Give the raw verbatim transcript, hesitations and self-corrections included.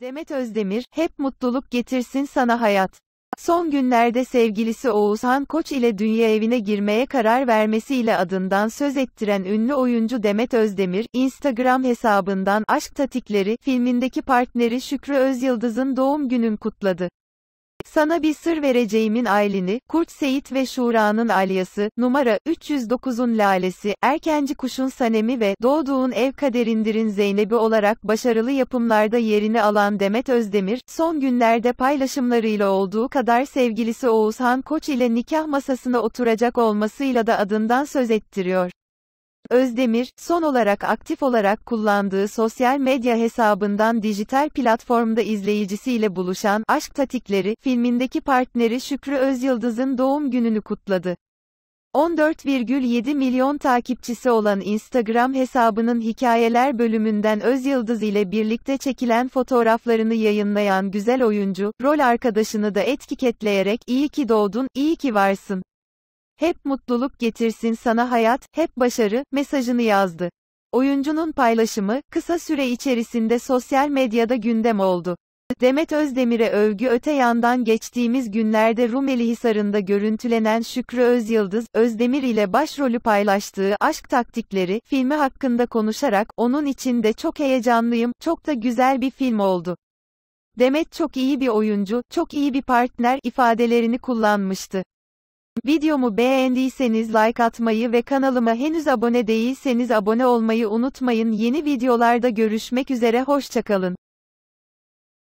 Demet Özdemir, hep mutluluk getirsin sana hayat. Son günlerde sevgilisi Oğuzhan Koç ile dünya evine girmeye karar vermesiyle adından söz ettiren ünlü oyuncu Demet Özdemir, Instagram hesabından Aşk Tatikleri filmindeki partneri Şükrü Özyıldız'ın doğum günün kutladı. Sana bir sır vereceğimin Aylin'i, Kurt Seyit ve Şura'nın Alyası, numara üç yüz dokuzun Lalesi, Erkenci Kuş'un Sanemi ve Doğduğun Ev Kaderindir'in Zeynep'i olarak başarılı yapımlarda yerini alan Demet Özdemir, son günlerde paylaşımlarıyla olduğu kadar sevgilisi Oğuzhan Koç ile nikah masasına oturacak olmasıyla da adından söz ettiriyor. Özdemir, son olarak aktif olarak kullandığı sosyal medya hesabından dijital platformda izleyicisiyle buluşan Aşk Tatikleri filmindeki partneri Şükrü Özyıldız'ın doğum gününü kutladı. on dört virgül yedi milyon takipçisi olan Instagram hesabının hikayeler bölümünden Özyıldız ile birlikte çekilen fotoğraflarını yayınlayan güzel oyuncu, rol arkadaşını da etiketleyerek "İyi ki doğdun, iyi ki varsın. Hep mutluluk getirsin sana hayat, hep başarı" mesajını yazdı. Oyuncunun paylaşımı, kısa süre içerisinde sosyal medyada gündem oldu. Demet Özdemir'e övgü öte yandan geçtiğimiz günlerde Rumelihisar'ında görüntülenen Şükrü Özyıldız, Özdemir ile başrolü paylaştığı Aşk Taktikleri filmi hakkında konuşarak, "Onun için de çok heyecanlıyım, çok da güzel bir film oldu. Demet çok iyi bir oyuncu, çok iyi bir partner" ifadelerini kullanmıştı. Videomu beğendiyseniz like atmayı ve kanalıma henüz abone değilseniz abone olmayı unutmayın. Yeni videolarda görüşmek üzere, hoşça kalın.